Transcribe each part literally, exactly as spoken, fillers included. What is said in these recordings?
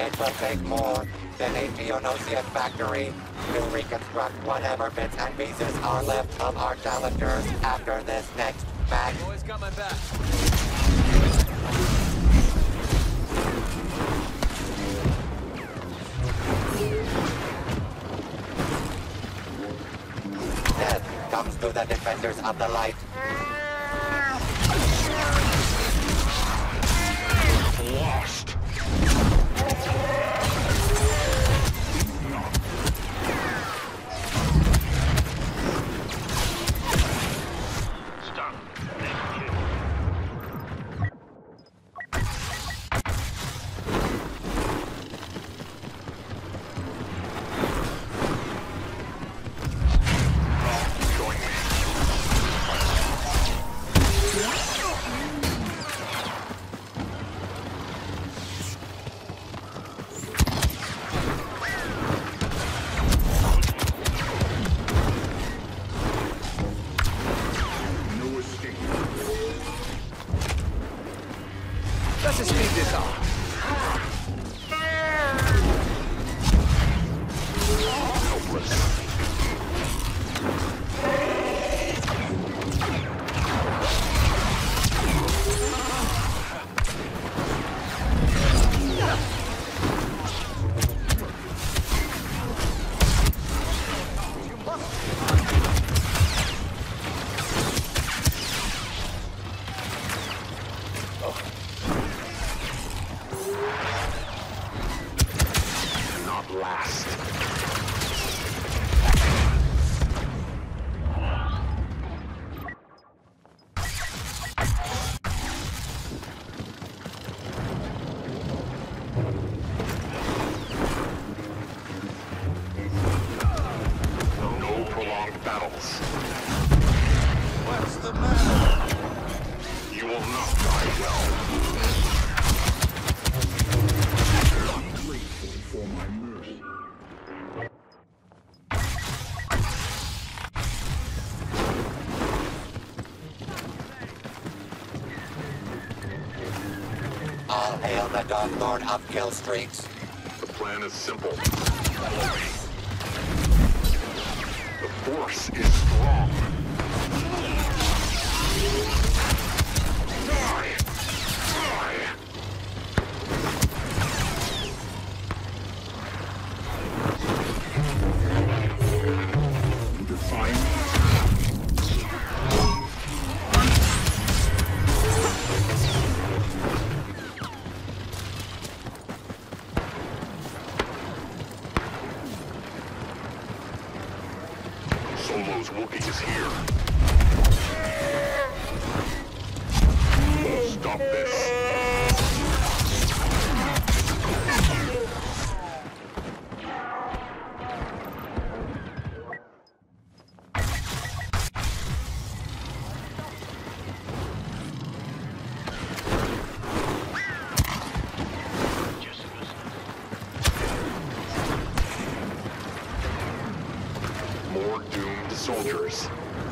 It will take more than a Geonosian factory to reconstruct whatever bits and pieces are left of our challengers after this next match. Always got my back. Death comes to the defenders of the light. Lost. Stop. Thank you. Join me. No escape. Let's just speed this up. Helpless. Not last. No prolonged battles. What's the matter? You will not die well. Grateful for my mercy. All hail the Dark Lord of Kill Streaks. The plan is simple. Follow me. The force is strong. Die! Die! Define. Solo's Wookiee is here. Stop this. More doomed soldiers.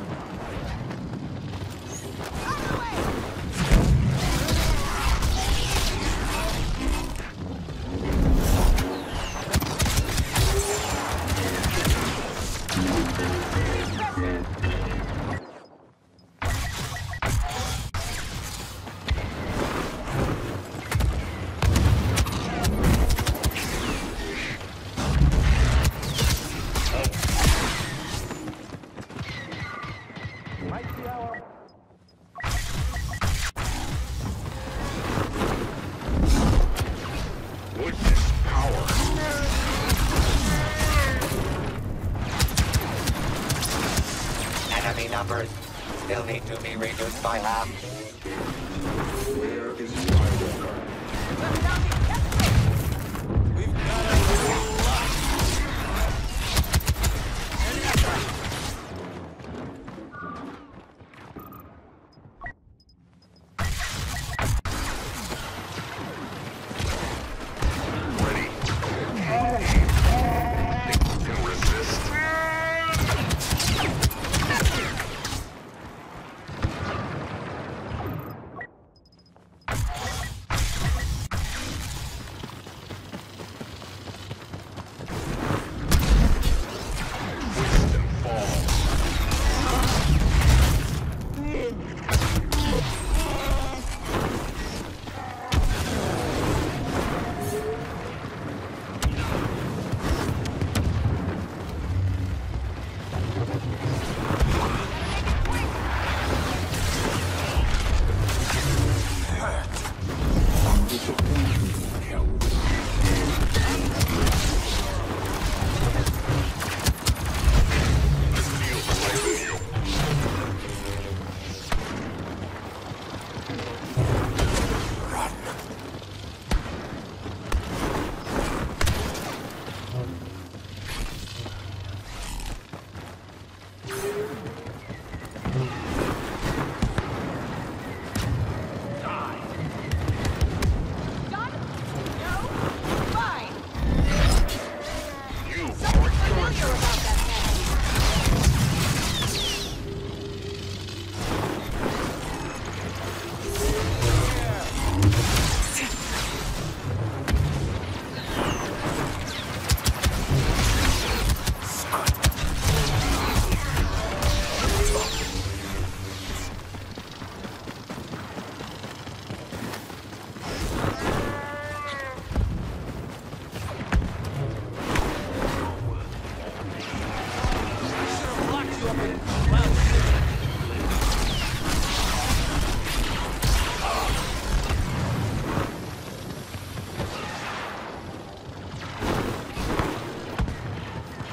Witness power. Enemy numbers still need to be reduced by half. Where is Skywalker? We've got a lot. Ready? Think you can resist?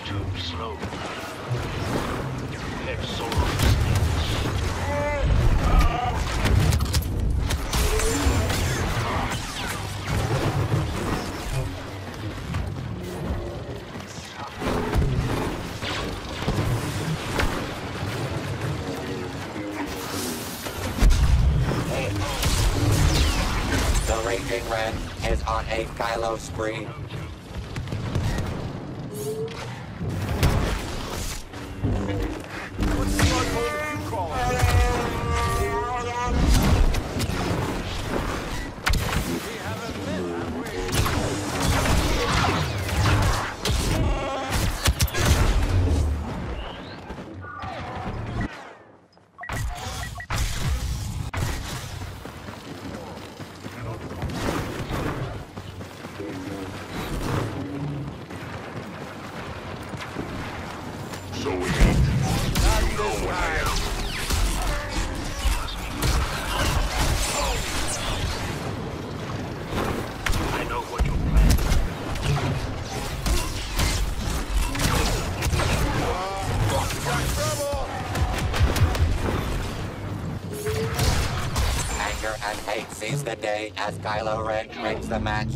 too slow. Head solar The Raging Ren is on a Kylo spree. What slugful did you call it? We haven't met, have we? so we eat. You know what I am. I know what you plan. Anger and hate seize the day as Kylo Ren wins the match.